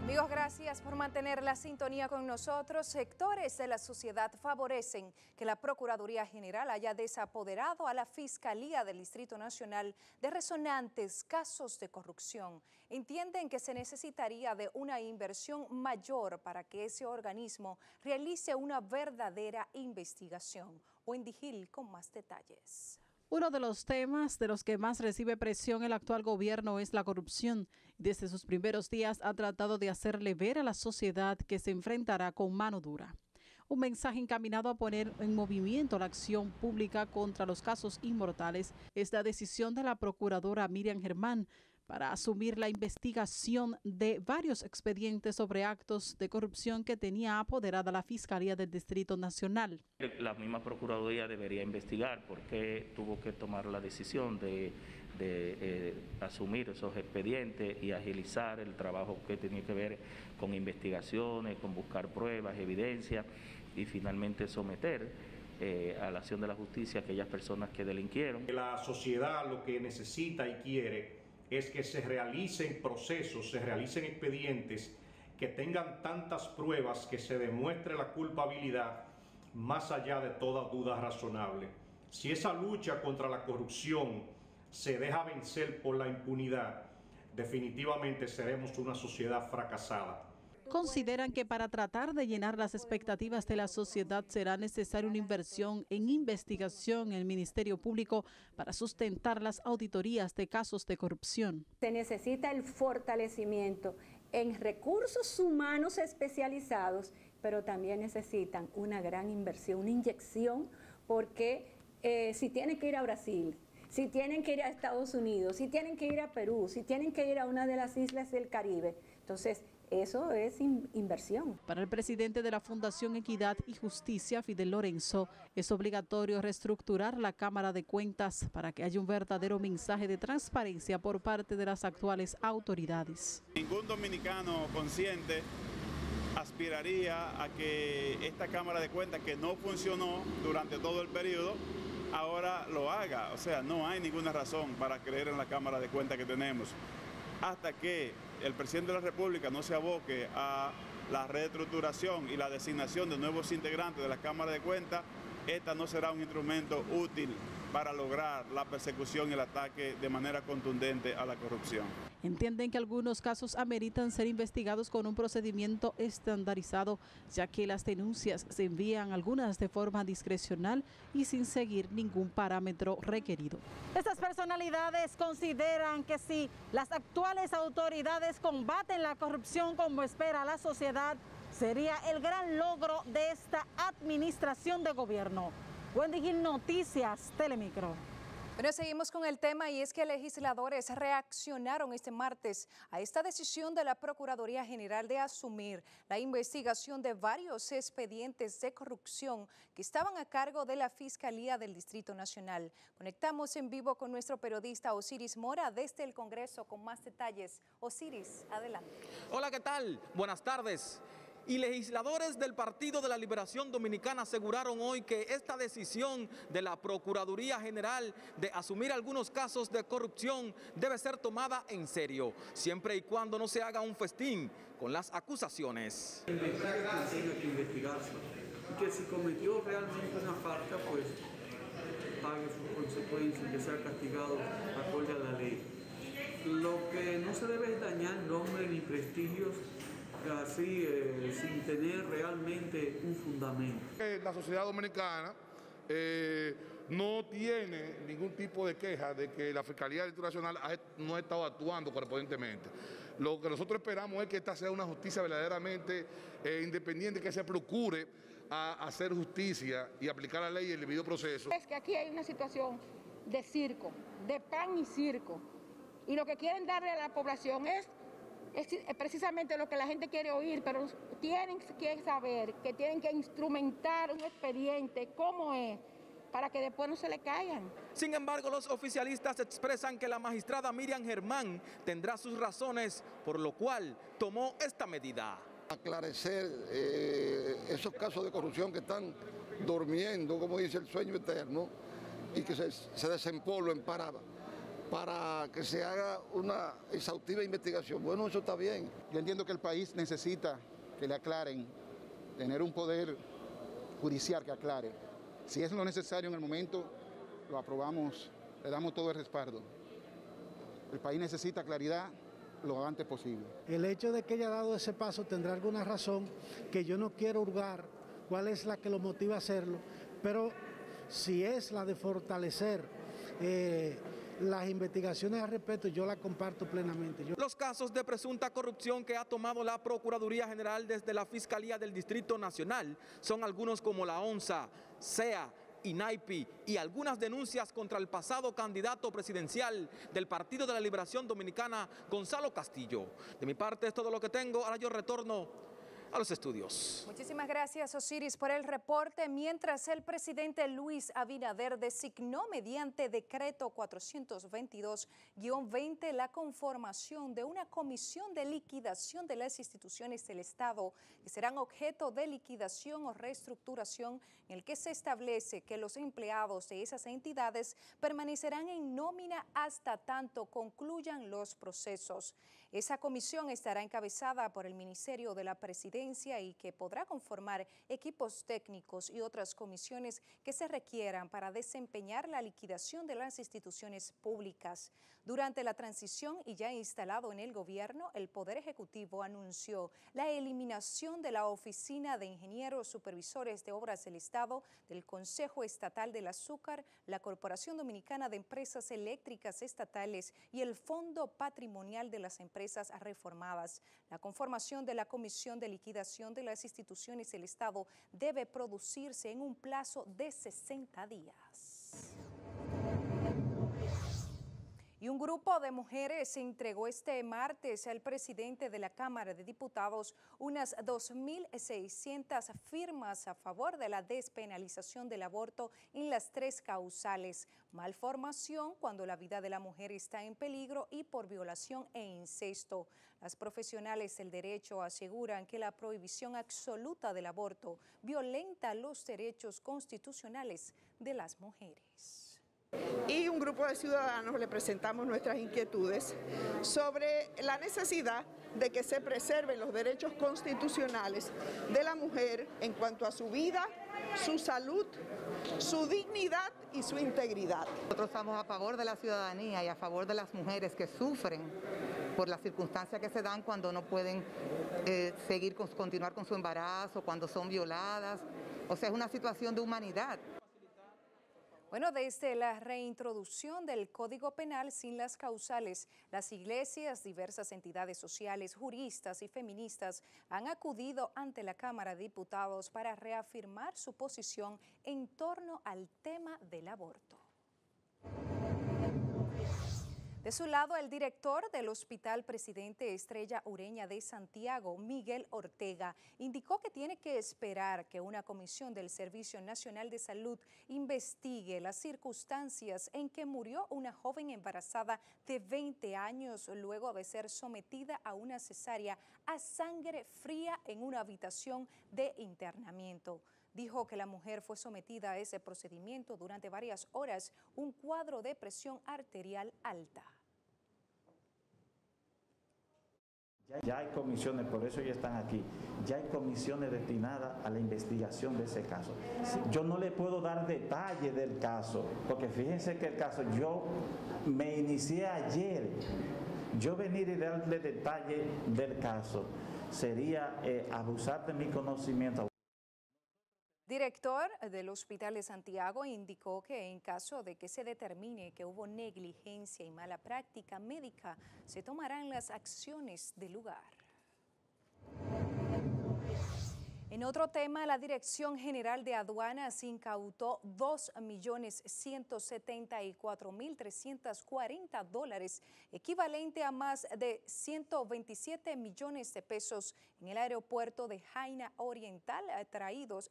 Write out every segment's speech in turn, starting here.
Amigos, gracias por mantener la sintonía con nosotros. Sectores de la sociedad favorecen que la Procuraduría General haya desapoderado a la Fiscalía del Distrito Nacional de resonantes casos de corrupción. Entienden que se necesitaría de una inversión mayor para que ese organismo realice una verdadera investigación. Wendy Gil con más detalles. Uno de los temas de los que más recibe presión el actual gobierno es la corrupción. Desde sus primeros días ha tratado de hacerle ver a la sociedad que se enfrentará con mano dura. Un mensaje encaminado a poner en movimiento la acción pública contra los casos inmortales es la decisión de la procuradora Miriam Germán para asumir la investigación de varios expedientes sobre actos de corrupción que tenía apoderada la Fiscalía del Distrito Nacional. La misma Procuraduría debería investigar por qué tuvo que tomar la decisión de asumir esos expedientes y agilizar el trabajo que tenía que ver con investigaciones, con buscar pruebas, evidencias y finalmente someter a la acción de la justicia a aquellas personas que delinquieron. La sociedad lo que necesita y quiere es que se realicen procesos, se realicen expedientes que tengan tantas pruebas que se demuestre la culpabilidad más allá de toda duda razonable. Si esa lucha contra la corrupción se deja vencer por la impunidad, definitivamente seremos una sociedad fracasada. Consideran que para tratar de llenar las expectativas de la sociedad será necesaria una inversión en investigación en el Ministerio Público para sustentar las auditorías de casos de corrupción. Se necesita el fortalecimiento en recursos humanos especializados, pero también necesitan una gran inversión, una inyección, porque si tienen que ir a Brasil, si tienen que ir a Estados Unidos, si tienen que ir a Perú, si tienen que ir a una de las islas del Caribe, entonces eso es inversión. Para el presidente de la Fundación Equidad y Justicia, Fidel Lorenzo, es obligatorio reestructurar la Cámara de Cuentas para que haya un verdadero mensaje de transparencia por parte de las actuales autoridades. Ningún dominicano consciente aspiraría a que esta Cámara de Cuentas, que no funcionó durante todo el periodo, ahora lo haga. O sea, no hay ninguna razón para creer en la Cámara de Cuentas que tenemos. Hasta que el presidente de la República no se aboque a la reestructuración y la designación de nuevos integrantes de la Cámara de Cuentas, esta no será un instrumento útil para lograr la persecución y el ataque de manera contundente a la corrupción. Entienden que algunos casos ameritan ser investigados con un procedimiento estandarizado, ya que las denuncias se envían algunas de forma discrecional y sin seguir ningún parámetro requerido. Estas personalidades consideran que si las actuales autoridades combaten la corrupción como espera la sociedad, sería el gran logro de esta administración de gobierno. Wendy Gil, Noticias, Telemicro. Bueno, seguimos con el tema y es que legisladores reaccionaron este martes a esta decisión de la Procuraduría General de asumir la investigación de varios expedientes de corrupción que estaban a cargo de la Fiscalía del Distrito Nacional. Conectamos en vivo con nuestro periodista Osiris Mora desde el Congreso con más detalles. Osiris, adelante. Hola, ¿qué tal? Buenas tardes. Y legisladores del Partido de la Liberación Dominicana aseguraron hoy que esta decisión de la Procuraduría General de asumir algunos casos de corrupción debe ser tomada en serio, siempre y cuando no se haga un festín con las acusaciones. Investiga que tenga que investigarse y que si cometió realmente una falta, pues pague sus consecuencias, que sea castigado acorde a la ley. Lo que no se debe es dañar nombre ni prestigios así sin tener realmente un fundamento. La sociedad dominicana no tiene ningún tipo de queja de que la Fiscalía del Distrito Nacional no ha estado actuando correspondientemente. Lo que nosotros esperamos es que esta sea una justicia verdaderamente independiente, que se procure a hacer justicia y aplicar la ley y el debido proceso. Es que aquí hay una situación de circo, de pan y circo, y lo que quieren darle a la población es precisamente lo que la gente quiere oír, pero tienen que saber que tienen que instrumentar un expediente como es, para que después no se le caigan. Sin embargo, los oficialistas expresan que la magistrada Miriam Germán tendrá sus razones, por lo cual tomó esta medida. Aclarecer esos casos de corrupción que están durmiendo, como dice el sueño eterno, y que se desempolven para para que se haga una exhaustiva investigación. Bueno, eso está bien. Yo entiendo que el país necesita que le aclaren, tener un poder judicial que aclare. Si es lo necesario en el momento, lo aprobamos, le damos todo el respaldo. El país necesita claridad lo antes posible. El hecho de que haya dado ese paso tendrá alguna razón que yo no quiero hurgar cuál es la que lo motiva a hacerlo, pero si es la de fortalecer las investigaciones al respecto, yo la comparto plenamente. Los casos de presunta corrupción que ha tomado la Procuraduría General desde la Fiscalía del Distrito Nacional son algunos como la ONSA, SEA, INAIPI y algunas denuncias contra el pasado candidato presidencial del Partido de la Liberación Dominicana, Gonzalo Castillo. De mi parte es todo lo que tengo, ahora yo retorno a los estudios. Muchísimas gracias, Osiris, por el reporte. Mientras el presidente Luis Abinader designó mediante decreto 422-20 la conformación de una comisión de liquidación de las instituciones del Estado que serán objeto de liquidación o reestructuración, en el que se establece que los empleados de esas entidades permanecerán en nómina hasta tanto concluyan los procesos. Esa comisión estará encabezada por el Ministerio de la Presidencia y que podrá conformar equipos técnicos y otras comisiones que se requieran para desempeñar la liquidación de las instituciones públicas. Durante la transición y ya instalado en el gobierno, el Poder Ejecutivo anunció la eliminación de la Oficina de Ingenieros Supervisores de Obras del Estado, del Consejo Estatal del Azúcar, la Corporación Dominicana de Empresas Eléctricas Estatales y el Fondo Patrimonial de las Empresas Reformadas. La conformación de la Comisión de Liquidación de las Instituciones del Estado debe producirse en un plazo de 60 días. Y un grupo de mujeres entregó este martes al presidente de la Cámara de Diputados unas 2.600 firmas a favor de la despenalización del aborto en las 3 causales: malformación, cuando la vida de la mujer está en peligro, y por violación e incesto. Las profesionales del derecho aseguran que la prohibición absoluta del aborto violenta los derechos constitucionales de las mujeres. Y un grupo de ciudadanos le presentamos nuestras inquietudes sobre la necesidad de que se preserven los derechos constitucionales de la mujer en cuanto a su vida, su salud, su dignidad y su integridad. Nosotros estamos a favor de la ciudadanía y a favor de las mujeres que sufren por las circunstancias que se dan cuando no pueden continuar con su embarazo, cuando son violadas. O sea, es una situación de humanidad. Bueno, desde la reintroducción del Código Penal sin las causales, las iglesias, diversas entidades sociales, juristas y feministas han acudido ante la Cámara de Diputados para reafirmar su posición en torno al tema del aborto. De su lado, el director del Hospital Presidente Estrella Ureña de Santiago, Miguel Ortega, indicó que tiene que esperar que una comisión del Servicio Nacional de Salud investigue las circunstancias en que murió una joven embarazada de 20 años luego de ser sometida a una cesárea a sangre fría en una habitación de internamiento. Dijo que la mujer fue sometida a ese procedimiento durante varias horas, un cuadro de presión arterial alta. Ya hay comisiones, por eso ya están aquí, ya hay comisiones destinadas a la investigación de ese caso. Yo no le puedo dar detalle del caso, porque fíjense que el caso, yo me inicié ayer, yo venir y darle detalle del caso sería abusar de mi conocimiento. Director del Hospital de Santiago indicó que en caso de que se determine que hubo negligencia y mala práctica médica, se tomarán las acciones del lugar. En otro tema, la Dirección General de Aduanas incautó $2.174.340, equivalente a más de 127 millones de pesos en el aeropuerto de Jaina Oriental, traídos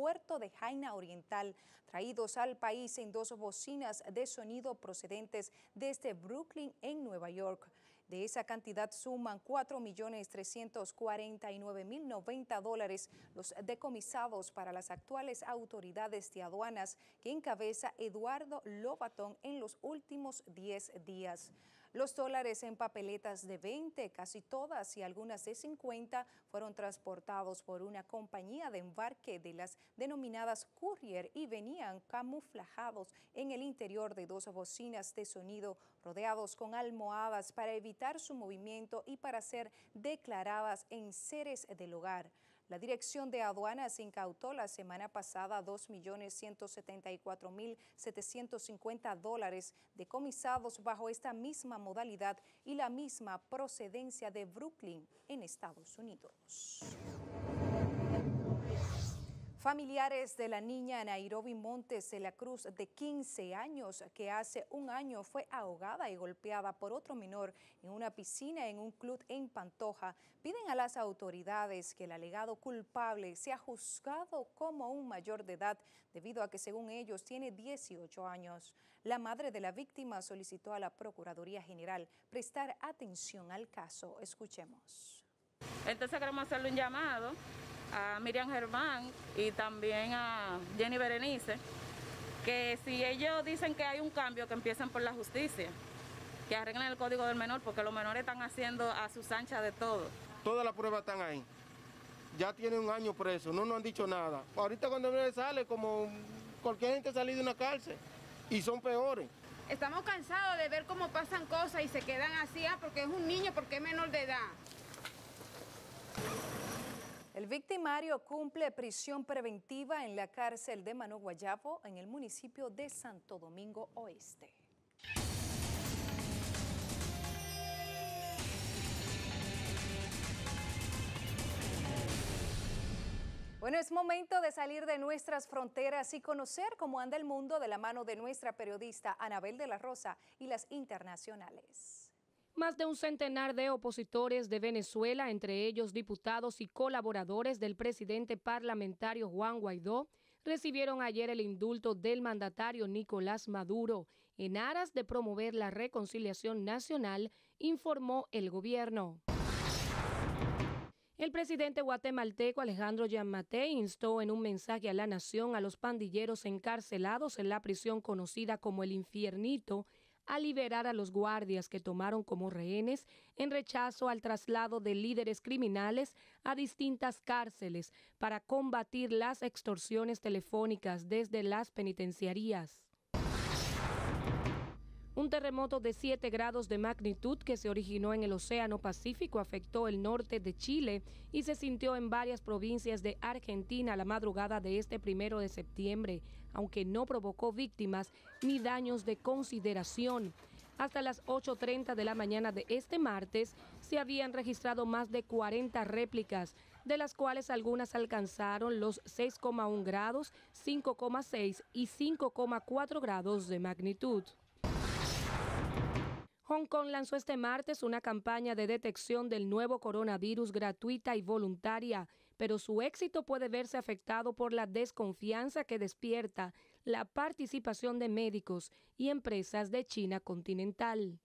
al país en 2 bocinas de sonido procedentes desde Brooklyn, en Nueva York. De esa cantidad suman $4.349.090 los decomisados para las actuales autoridades de aduanas que encabeza Eduardo Lobatón en los últimos 10 días. Los dólares en papeletas de 20, casi todas y algunas de 50, fueron transportados por una compañía de embarque de las denominadas courier y venían camuflajados en el interior de 2 bocinas de sonido rodeados con almohadas para evitar su movimiento y para ser declaradas enseres del hogar. La Dirección de Aduanas incautó la semana pasada $2.174.750 decomisados bajo esta misma modalidad y la misma procedencia de Brooklyn, en Estados Unidos. Familiares de la niña Nairobi Montes de la Cruz, de 15 años, que hace un año fue ahogada y golpeada por otro menor en una piscina en un club en Pantoja, piden a las autoridades que el alegado culpable sea juzgado como un mayor de edad, debido a que, según ellos, tiene 18 años. La madre de la víctima solicitó a la Procuraduría General prestar atención al caso. Escuchemos. Entonces queremos hacerle un llamado a Miriam Germán y también a Jenny Berenice, que si ellos dicen que hay un cambio, que empiecen por la justicia, que arreglen el código del menor, porque los menores están haciendo a sus anchas de todo. Todas las pruebas están ahí. Ya tiene un año preso, no nos han dicho nada. Ahorita cuando sale, como cualquier gente sale de una cárcel, y son peores. Estamos cansados de ver cómo pasan cosas y se quedan así, porque es un niño, porque es menor de edad. El victimario cumple prisión preventiva en la cárcel de Mano Guayabo, en el municipio de Santo Domingo Oeste. Bueno, es momento de salir de nuestras fronteras y conocer cómo anda el mundo de la mano de nuestra periodista Anabel de la Rosa y las internacionales. Más de un centenar de opositores de Venezuela, entre ellos diputados y colaboradores del presidente parlamentario Juan Guaidó, recibieron ayer el indulto del mandatario Nicolás Maduro en aras de promover la reconciliación nacional, informó el gobierno. El presidente guatemalteco Alejandro Giammattei instó en un mensaje a la nación a los pandilleros encarcelados en la prisión conocida como el Infiernito a liberar a los guardias que tomaron como rehenes en rechazo al traslado de líderes criminales a distintas cárceles para combatir las extorsiones telefónicas desde las penitenciarías. Un terremoto de 7 grados de magnitud que se originó en el Océano Pacífico afectó el norte de Chile y se sintió en varias provincias de Argentina la madrugada de este 1 de septiembre, aunque no provocó víctimas ni daños de consideración. Hasta las 8:30 de la mañana de este martes se habían registrado más de 40 réplicas, de las cuales algunas alcanzaron los 6,1 grados, 5,6 y 5,4 grados de magnitud. Hong Kong lanzó este martes una campaña de detección del nuevo coronavirus gratuita y voluntaria, pero su éxito puede verse afectado por la desconfianza que despierta la participación de médicos y empresas de China continental.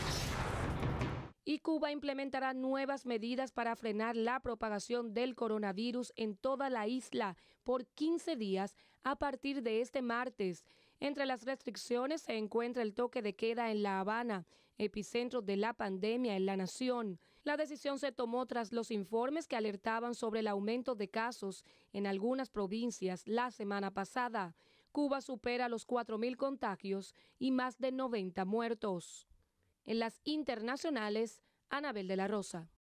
Y Cuba implementará nuevas medidas para frenar la propagación del coronavirus en toda la isla por 15 días a partir de este martes. Entre las restricciones se encuentra el toque de queda en La Habana, epicentro de la pandemia en la nación. La decisión se tomó tras los informes que alertaban sobre el aumento de casos en algunas provincias la semana pasada. Cuba supera los 4.000 contagios y más de 90 muertos. En las internacionales, Anabel de la Rosa.